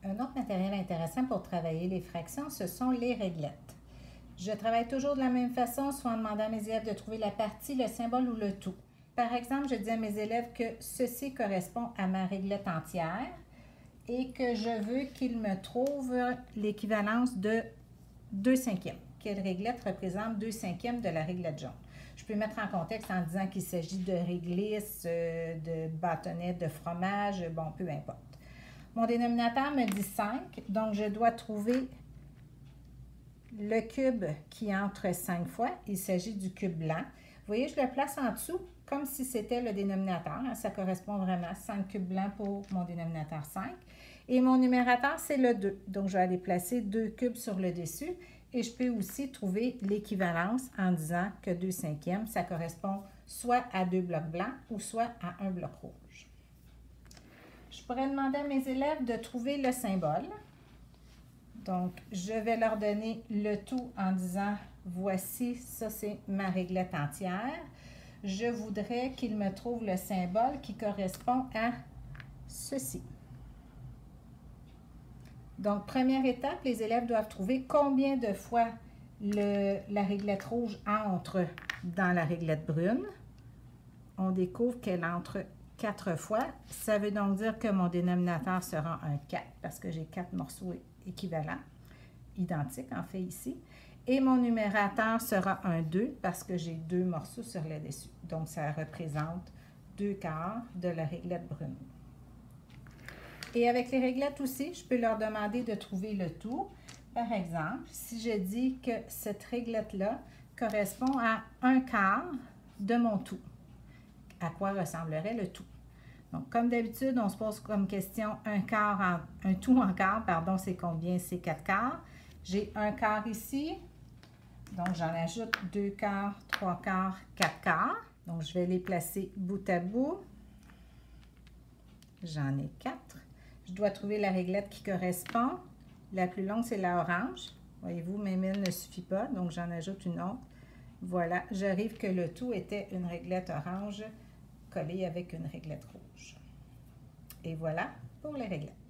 Un autre matériel intéressant pour travailler les fractions, ce sont les réglettes. Je travaille toujours de la même façon, soit en demandant à mes élèves de trouver la partie, le symbole ou le tout. Par exemple, je dis à mes élèves que ceci correspond à ma réglette entière et que je veux qu'ils me trouvent l'équivalence de 2/5. Quelle réglette représente 2/5 de la réglette jaune? Je peux mettre en contexte en disant qu'il s'agit de réglisse, de bâtonnet de fromage, bon, peu importe. Mon dénominateur me dit 5, donc je dois trouver le cube qui entre 5 fois. Il s'agit du cube blanc. Vous voyez, je le place en dessous comme si c'était le dénominateur. Ça correspond vraiment à 5 cubes blancs pour mon dénominateur 5. Et mon numérateur, c'est le 2. Donc, je vais aller placer 2 cubes sur le dessus. Et je peux aussi trouver l'équivalence en disant que 2/5, ça correspond soit à 2 blocs blancs ou soit à un bloc rouge. Je pourrais demander à mes élèves de trouver le symbole. Donc, je vais leur donner le tout en disant, voici, ça c'est ma réglette entière. Je voudrais qu'ils me trouvent le symbole qui correspond à ceci. Donc, première étape, les élèves doivent trouver combien de fois la réglette rouge entre dans la réglette brune. On découvre qu'elle entre 4 fois. Ça veut donc dire que mon dénominateur sera un 4 parce que j'ai 4 morceaux équivalents, identiques en fait ici. Et mon numérateur sera un 2 parce que j'ai 2 morceaux sur le dessus. Donc, ça représente 2/4 de la réglette brune. Et avec les réglettes aussi, je peux leur demander de trouver le tout. Par exemple, si je dis que cette réglette-là correspond à 1/4 de mon tout, à quoi ressemblerait le tout? Donc, comme d'habitude, on se pose comme question un tout en quart, pardon, c'est combien? C'est 4/4. J'ai 1/4 ici, donc j'en ajoute 2/4, 3/4, 4/4. Donc, je vais les placer bout à bout. J'en ai 4. Je dois trouver la réglette qui correspond. La plus longue, c'est la orange. Voyez-vous, mes mille ne suffit pas, donc j'en ajoute une autre. Voilà, j'arrive que le tout était une réglette orange collée avec une réglette rouge. Et voilà pour les réglettes.